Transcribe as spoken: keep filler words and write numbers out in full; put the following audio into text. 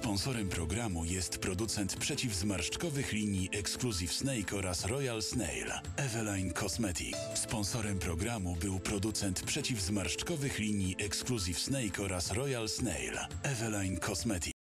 Sponsorem programu jest producent przeciwzmarszczkowych linii Exclusive Snake oraz Royal Snail, Eveline Cosmetic. Sponsorem programu był producent przeciwzmarszczkowych linii Exclusive Snake oraz Royal Snail, Eveline Cosmetic.